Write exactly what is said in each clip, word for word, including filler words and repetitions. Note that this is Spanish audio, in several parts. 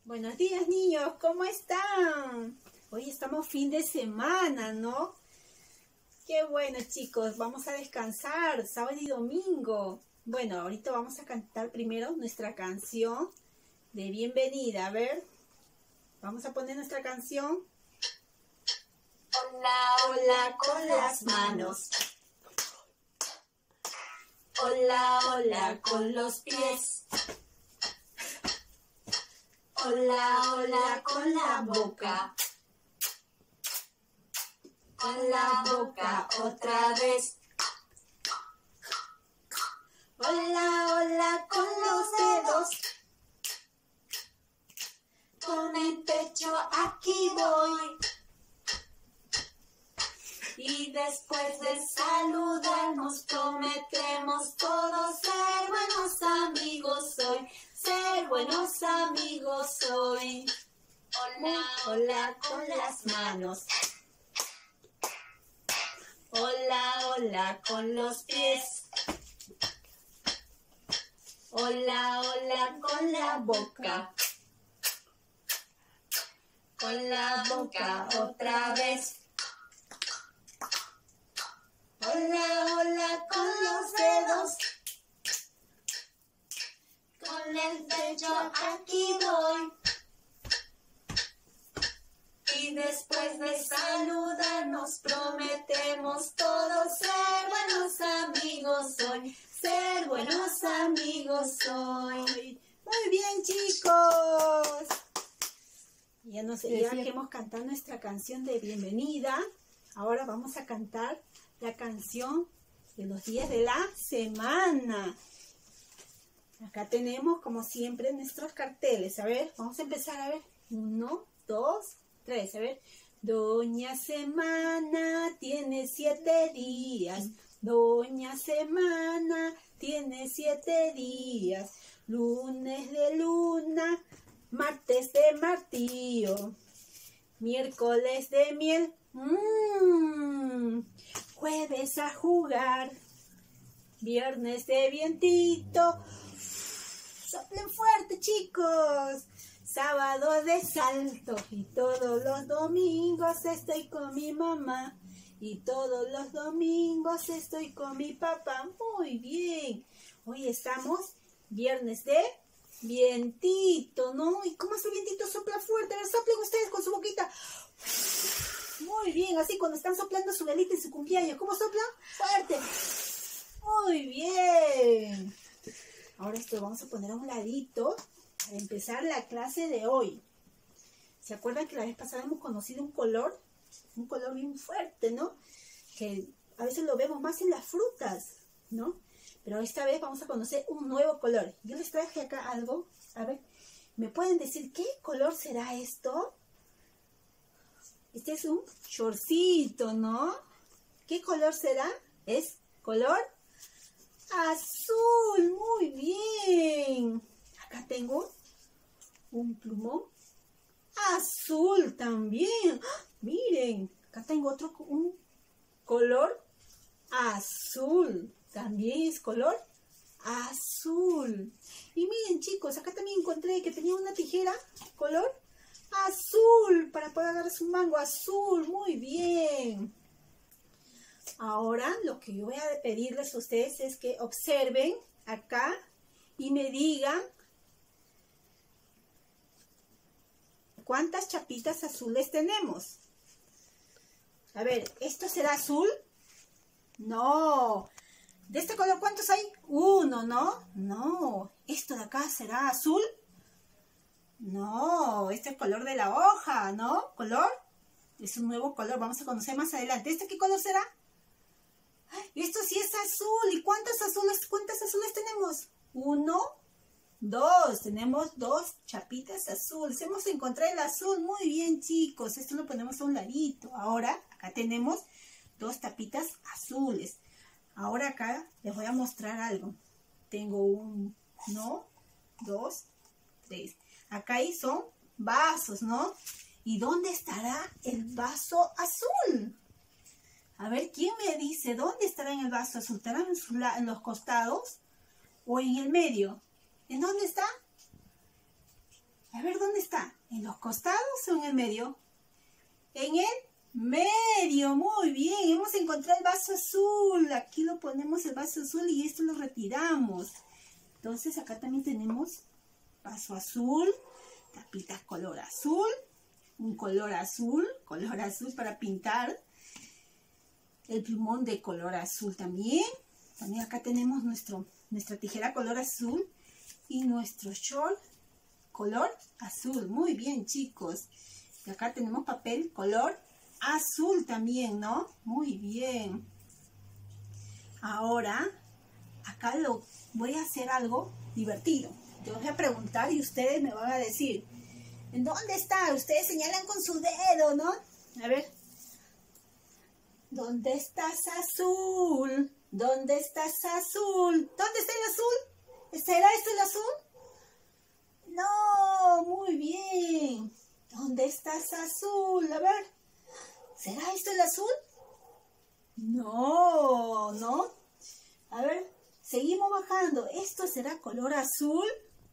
Buenos días, niños, ¿cómo están? Hoy estamos fin de semana, ¿no? Qué bueno, chicos, vamos a descansar, sábado y domingo. Bueno, ahorita vamos a cantar primero nuestra canción de bienvenida. A ver, vamos a poner nuestra canción. Hola, hola con las manos. Hola, hola con los pies. Hola, hola con la boca. Con la boca otra vez. Hola, hola con los dedos. Con el pecho aquí voy. Y después de saludarnos prometemos todos ser buenos amigos hoy. Ser buenos amigos hoy. Hola, hola con las manos. Hola, hola con los pies. Hola, hola con la boca. Con la boca otra vez. Hola, hola con los dedos. Con el pecho aquí voy. Y después de saludarnos prometemos todos ser buenos amigos hoy. Ser buenos amigos hoy. Muy bien, chicos. Ya, nos, ya que hemos cantado nuestra canción de bienvenida, ahora vamos a cantar la canción de los días de la semana. Acá tenemos, como siempre, nuestros carteles. A ver, vamos a empezar. A ver, uno, dos, tres. A ver, Doña Semana tiene siete días. Doña Semana tiene siete días. Lunes de luna, martes de martillo, miércoles de miel, mmm, jueves a jugar, viernes de vientito, soplen fuerte, chicos, sábado de salto, y todos los domingos estoy con mi mamá, y todos los domingos estoy con mi papá. Muy bien, hoy estamos viernes de vientito, ¿no? ¿Y cómo hace el vientito? Sopla fuerte. A ver, soplen ustedes con su boquita. Muy bien, así cuando están soplando su velita en su cumpleaños. ¿Cómo soplan? Fuerte. Muy bien. Ahora esto lo vamos a poner a un ladito para empezar la clase de hoy. ¿Se acuerdan que la vez pasada hemos conocido un color? Un color bien fuerte, ¿no? Que a veces lo vemos más en las frutas, ¿no? Pero esta vez vamos a conocer un nuevo color. Yo les traje acá algo. A ver, ¿me pueden decir qué color será esto? Este es un shortcito, ¿no? ¿Qué color será? Es color azul. Muy bien. Acá tengo un plumón azul también. ¡Ah! Miren, acá tengo otro, un color azul. También es color azul. Y miren, chicos, acá también encontré que tenía una tijera color azul para poder agarrar su mango azul. Muy bien. Ahora lo que yo voy a pedirles a ustedes es que observen acá y me digan cuántas chapitas azules tenemos. A ver, ¿esto será azul? No. ¿De este color cuántos hay? Uno, ¿no? No. ¿Esto de acá será azul? No. Este es el color de la hoja, ¿no? ¿Color? Es un nuevo color. Vamos a conocer más adelante. ¿Este qué color será? ¡Ay! Esto sí es azul. ¿Y cuántas azules, cuántas azules tenemos? Uno, dos. Tenemos dos chapitas azules. Hemos encontrado el azul. Muy bien, chicos. Esto lo ponemos a un ladito. Ahora, acá tenemos dos tapitas azules. Ahora acá les voy a mostrar algo. Tengo un, no, dos, tres. Acá ahí son vasos, ¿no? ¿Y dónde estará el vaso azul? A ver, ¿quién me dice dónde estará en el vaso azul? ¿Estará en, su, en los costados o en el medio? ¿En dónde está? A ver. ver, ¿dónde está? ¿En los costados o en el medio? En el medio, muy bien. Hemos encontrado el vaso azul. Aquí lo ponemos el vaso azul y esto lo retiramos. Entonces acá también tenemos vaso azul, tapitas color azul, un color azul, color azul para pintar. El plumón de color azul también. También acá tenemos nuestro, nuestra tijera color azul y nuestro short color azul. Muy bien, chicos. Y acá tenemos papel color azul también, ¿no? Muy bien. Ahora, acá lo voy a hacer algo divertido. Yo voy a preguntar y ustedes me van a decir, ¿en dónde está? Ustedes señalan con su dedo, ¿no? A ver. ¿Dónde estás, azul? ¿Dónde estás, azul? ¿Dónde está el azul? ¿Será esto el azul? No, muy bien. ¿Dónde estás, azul? A ver, ¿será esto el azul? No, no. A ver, seguimos bajando. ¿Esto será color azul?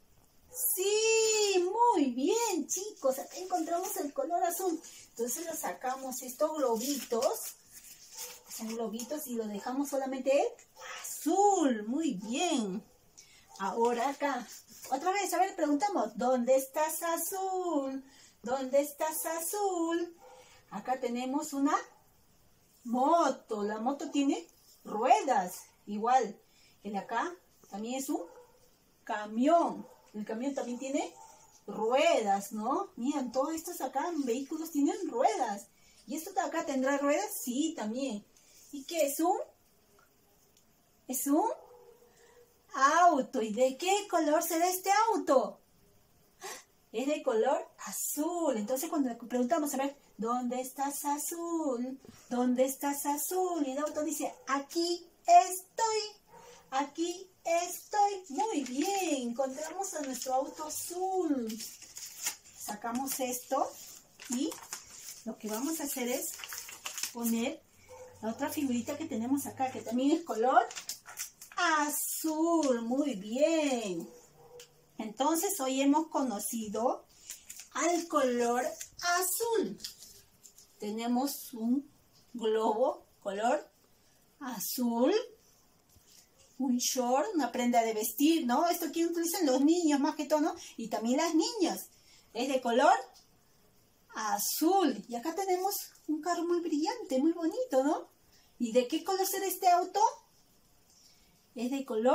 Sí, muy bien, chicos. Acá encontramos el color azul. Entonces lo sacamos estos globitos. Son globitos y lo dejamos solamente azul. Muy bien. Ahora acá. Otra vez, a ver, preguntamos. ¿Dónde estás, azul? ¿Dónde estás, azul? Acá tenemos una moto. La moto tiene ruedas. Igual. El de acá también es un camión. El camión también tiene ruedas, ¿no? Miren, todos estos acá vehículos tienen ruedas. ¿Y esto de acá tendrá ruedas? Sí, también. ¿Y qué es un? Es un auto. ¿Y de qué color será este auto? Es de color azul. Entonces cuando le preguntamos, a ver, ¿dónde estás, azul? ¿Dónde estás, azul? Y el auto dice, aquí estoy. Aquí estoy. Muy bien. Encontramos a nuestro auto azul. Sacamos esto y lo que vamos a hacer es poner la otra figurita que tenemos acá, que también es color azul. Muy bien. Entonces hoy hemos conocido al color azul. Tenemos un globo color azul. Un short, una prenda de vestir, ¿no? Esto aquí utilizan los niños más que todo, ¿no? Y también las niñas. Es de color azul. Y acá tenemos un carro muy brillante, muy bonito, ¿no? ¿Y de qué color será este auto? Es de color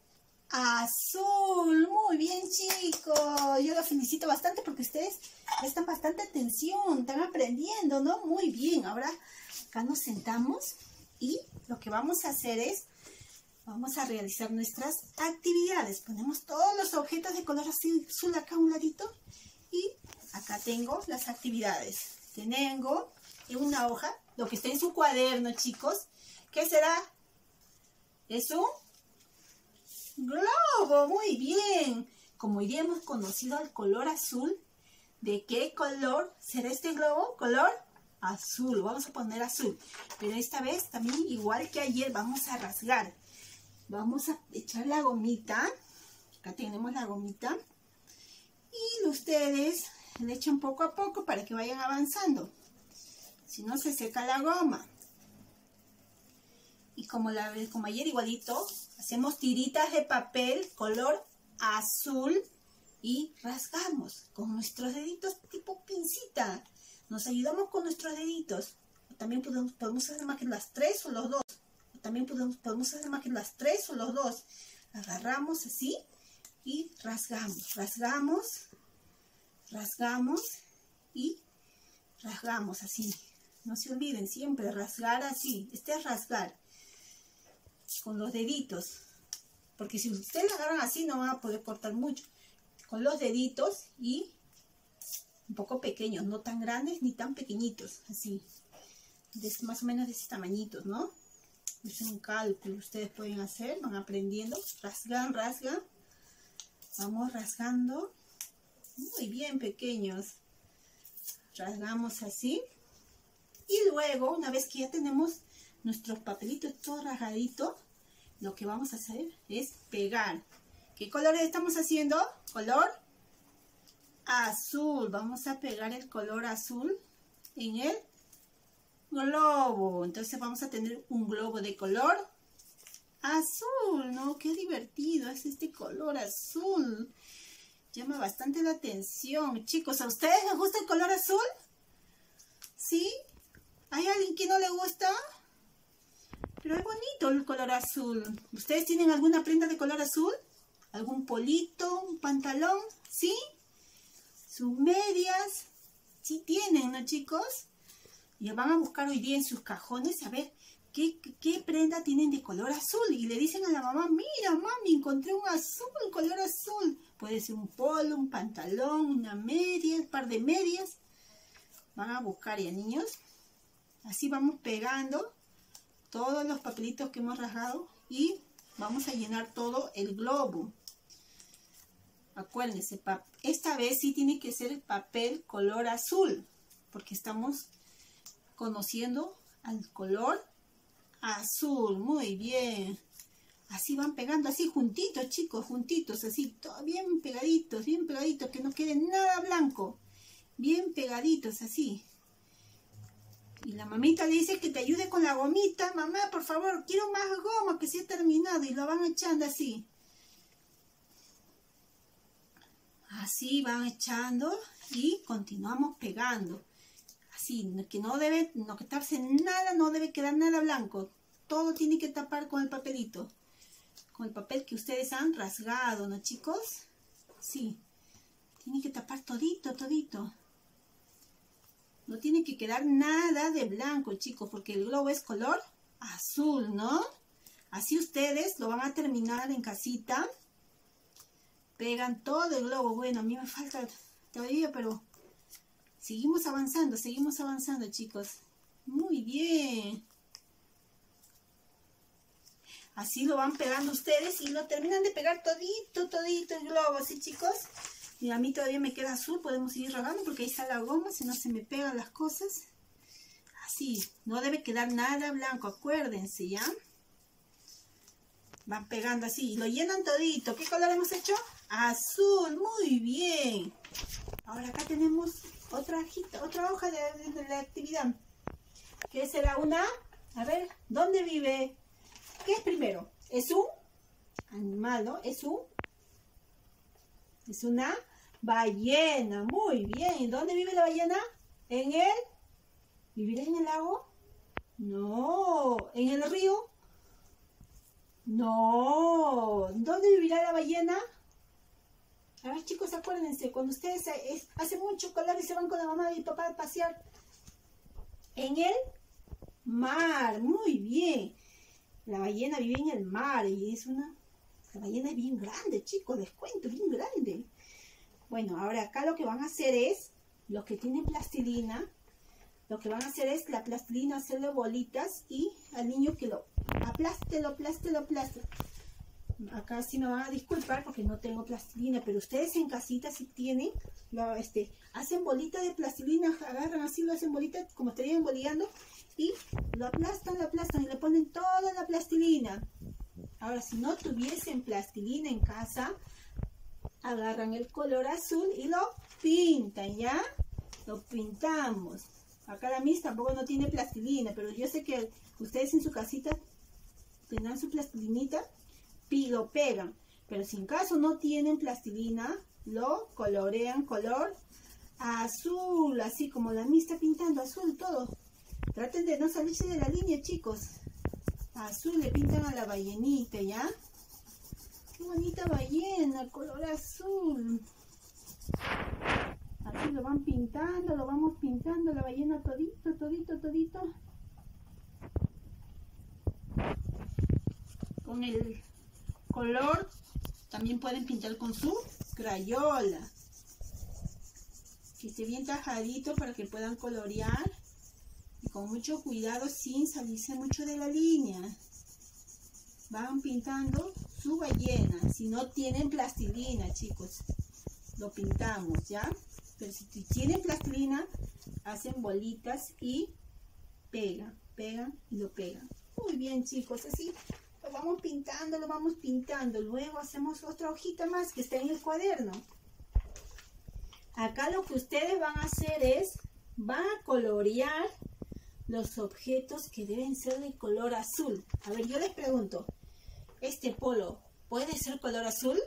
azul. Muy bien, chicos. Yo los felicito bastante porque ustedes prestan bastante atención. Están aprendiendo, ¿no? Muy bien. Ahora acá nos sentamos y lo que vamos a hacer es vamos a realizar nuestras actividades. Ponemos todos los objetos de color azul acá a un ladito. Y acá tengo las actividades. Tengo en una hoja lo que está en su cuaderno, chicos. ¿Qué será? Es un globo. Muy bien. Como ya hemos conocido el color azul, ¿de qué color será este globo? Color azul. Vamos a poner azul. Pero esta vez también, igual que ayer, vamos a rasgar. Vamos a echar la gomita. Acá tenemos la gomita. Y ustedes le echan poco a poco para que vayan avanzando. Si no, se seca la goma. Y como, la, como ayer igualito, hacemos tiritas de papel color azul y rasgamos con nuestros deditos tipo pincita. Nos ayudamos con nuestros deditos. También podemos, podemos hacer más que las tres o los dos. También podemos, podemos hacer más que las tres o los dos. Agarramos así y rasgamos. Rasgamos, rasgamos y rasgamos así. No se olviden siempre rasgar así. Este es rasgar con los deditos. Porque si ustedes la agarran así no van a poder cortar mucho. Con los deditos y un poco pequeños. No tan grandes ni tan pequeñitos. Así. De, más o menos de ese tamañitos, ¿no? Es un cálculo, ustedes pueden hacer, van aprendiendo, rasgan, rasgan, vamos rasgando, muy bien pequeños, rasgamos así, y luego, una vez que ya tenemos nuestros papelitos todo rasgadito, lo que vamos a hacer es pegar. ¿Qué colores estamos haciendo? Color azul. Vamos a pegar el color azul en el globo. Entonces vamos a tener un globo de color azul, ¿no? Qué divertido es este color azul. Llama bastante la atención. Chicos, ¿a ustedes les gusta el color azul? ¿Sí? ¿Hay alguien que no le gusta? Pero es bonito el color azul. ¿Ustedes tienen alguna prenda de color azul? ¿Algún polito? ¿Un pantalón? ¿Sí? ¿Sus medias? Sí tienen, ¿no, chicos? Y van a buscar hoy día en sus cajones a ver qué, qué, qué prenda tienen de color azul. Y le dicen a la mamá, mira, mami, encontré un azul, un color azul. Puede ser un polo, un pantalón, una media, un par de medias. Van a buscar ya, niños. Así vamos pegando todos los papelitos que hemos rasgado y vamos a llenar todo el globo. Acuérdense, esta vez sí tiene que ser papel color azul, porque estamos conociendo al color azul. Muy bien. Así van pegando, así juntitos, chicos, juntitos, así, todo bien pegaditos, bien pegaditos, que no quede nada blanco. Bien pegaditos, así. Y la mamita le dice que te ayude con la gomita. Mamá, por favor, quiero más goma, que se ha terminado. Y lo van echando así. Así van echando y continuamos pegando. Así, que no debe no que taparse nada, no debe quedar nada blanco. Todo tiene que tapar con el papelito. Con el papel que ustedes han rasgado, ¿no, chicos? Sí. Tiene que tapar todito, todito. No tiene que quedar nada de blanco, chicos, porque el globo es color azul, ¿no? Así ustedes lo van a terminar en casita. Pegan todo el globo. Bueno, a mí me falta todavía, pero seguimos avanzando, seguimos avanzando, chicos. Muy bien. Así lo van pegando ustedes y lo terminan de pegar todito, todito el globo, ¿sí, chicos? Y a mí todavía me queda azul, podemos seguir regando porque ahí está la goma, si no se me pegan las cosas. Así, no debe quedar nada blanco, acuérdense, ¿ya? Van pegando así y lo llenan todito. ¿Qué color hemos hecho? Azul, muy bien. Ahora acá tenemos otra hojita, otra hoja de, de, de la actividad. ¿Qué será una? A ver, ¿dónde vive? ¿Qué es primero? ¿Es un animal, no? ¿Es un? Es una ballena. Muy bien. ¿Dónde vive la ballena? ¿En el? ¿Vivirá en el lago? No. ¿En el río? No. ¿Dónde vivirá la ballena? A ver, chicos, acuérdense, cuando ustedes es, hace mucho calor y se van con la mamá y el papá a pasear. En el mar. Muy bien. La ballena vive en el mar y es una... La ballena es bien grande, chicos, les cuento, bien grande. Bueno, ahora acá lo que van a hacer es, los que tienen plastilina, lo que van a hacer es la plastilina, hacerle bolitas y al niño que lo aplaste, lo aplaste, lo aplaste. Acá sí me van a disculpar porque no tengo plastilina, pero ustedes en casita si tienen, lo, este, hacen bolita de plastilina, agarran así, lo hacen bolita como estarían boleando y lo aplastan, lo aplastan y le ponen toda la plastilina. Ahora, si no tuviesen plastilina en casa, agarran el color azul y lo pintan, ¿ya? Lo pintamos. Acá la Miss tampoco no tiene plastilina, pero yo sé que ustedes en su casita tendrán su plastilinita y lo pegan. Pero si en caso no tienen plastilina, lo colorean color azul, así como la Miss está pintando azul todo. Traten de no salirse de la línea, chicos. Azul le pintan a la ballenita, ¿ya? Qué bonita ballena, color azul. Así lo van pintando, lo vamos pintando la ballena todito, todito, todito. Con el color también pueden pintar con su crayola. Que esté bien tajadito para que puedan colorear. Y con mucho cuidado sin salirse mucho de la línea. Van pintando su ballena. Si no tienen plastilina, chicos, lo pintamos, ¿ya? Pero si tienen plastilina, hacen bolitas y pegan, pegan y lo pegan. Muy bien, chicos, así lo vamos pintando, lo vamos pintando. Luego hacemos otra hojita más que está en el cuaderno. Acá lo que ustedes van a hacer es, van a colorear los objetos que deben ser de color azul. A ver, yo les pregunto, ¿este polo puede ser color azul?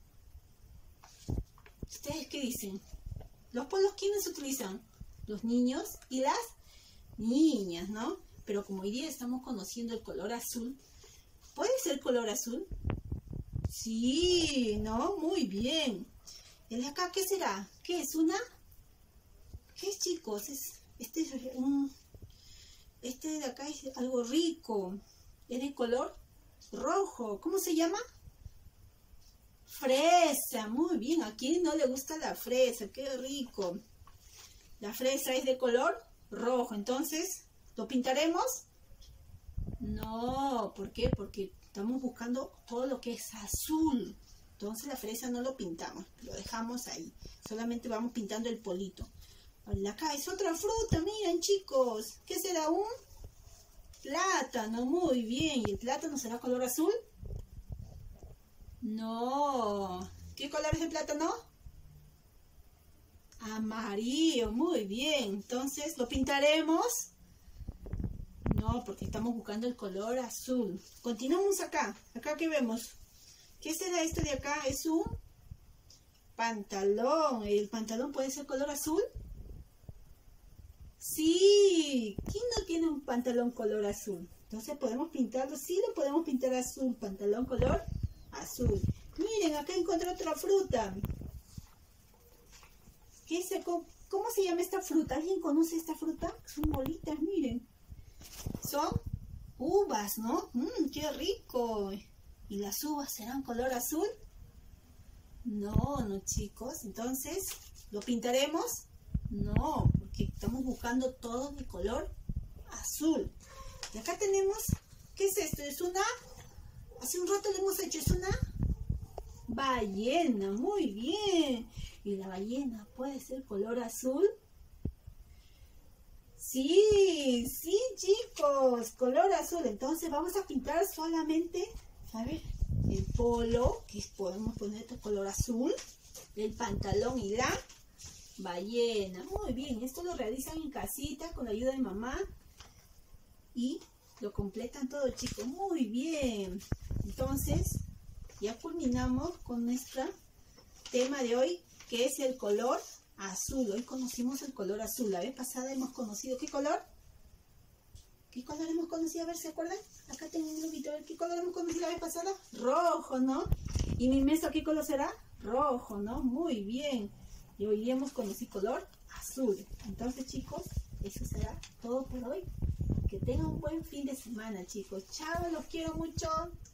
¿Ustedes qué dicen? ¿Los polos quiénes utilizan? Los niños y las niñas, ¿no? Pero como hoy día estamos conociendo el color azul, ¿puede ser color azul? Sí, ¿no? Muy bien. ¿El de acá qué será? ¿Qué es? ¿Una? ¿Qué es, chicos? Es, este es un... Este de acá es algo rico. Es de color rojo. ¿Cómo se llama? Fresa. Muy bien. ¿A quién no le gusta la fresa? ¡Qué rico! La fresa es de color rojo. Entonces, ¿lo pintaremos? No. ¿Por qué? Porque estamos buscando todo lo que es azul. Entonces la fresa no lo pintamos. Lo dejamos ahí. Solamente vamos pintando el polito. Acá es otra fruta, miren chicos. ¿Qué será? Un plátano, muy bien. ¿Y el plátano será color azul? No. ¿Qué color es el plátano? Amarillo, muy bien. Entonces, ¿lo pintaremos? No, porque estamos buscando el color azul. Continuamos acá. Acá, ¿qué vemos? ¿Qué será esto de acá? Es un pantalón. ¿El pantalón puede ser color azul? Sí, ¿quién no tiene un pantalón color azul? Entonces podemos pintarlo, sí lo podemos pintar azul, pantalón color azul. Miren, acá encontré otra fruta. ¿Qué es? ¿Cómo se llama esta fruta? ¿Alguien conoce esta fruta? Son bolitas, miren. Son uvas, ¿no? Mmm, qué rico. ¿Y las uvas serán color azul? No, no chicos. Entonces, ¿lo pintaremos? No, porque estamos buscando todo de color azul. Y acá tenemos, ¿qué es esto? Es una, hace un rato lo hemos hecho, es una ballena, muy bien. ¿Y la ballena puede ser color azul? Sí, sí chicos, color azul. Entonces vamos a pintar solamente, a ver, el polo, que podemos poner de color azul, el pantalón y la ballena. Muy bien, esto lo realizan en casita con la ayuda de mamá y lo completan todo chicos. Muy bien. Entonces ya culminamos con nuestro tema de hoy, que es el color azul. Hoy conocimos el color azul. La vez pasada hemos conocido ¿qué color? ¿Qué color hemos conocido? A ver, ¿se acuerdan? Acá tengo un globito. A ver, ¿qué color hemos conocido la vez pasada? Rojo, ¿no? ¿Y mi mesa qué color será? Rojo, ¿no? Muy bien. Y hoy hemos conocido color azul. Entonces, chicos, eso será todo por hoy. Que tengan un buen fin de semana, chicos. Chao, los quiero mucho.